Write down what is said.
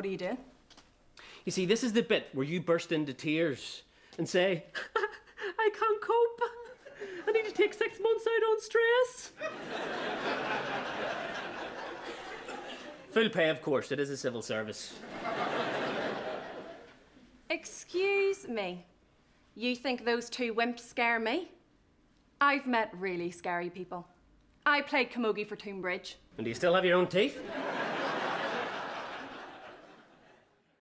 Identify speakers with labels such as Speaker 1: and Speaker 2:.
Speaker 1: What are you doing?
Speaker 2: You see, this is the bit where you burst into tears and say, I can't cope. I need to take 6 months out on stress. Full pay, of course. It is a civil service.
Speaker 1: Excuse me. You think those two wimps scare me? I've met really scary people. I played camogie for Toonbridge.
Speaker 2: And do you still have your own teeth?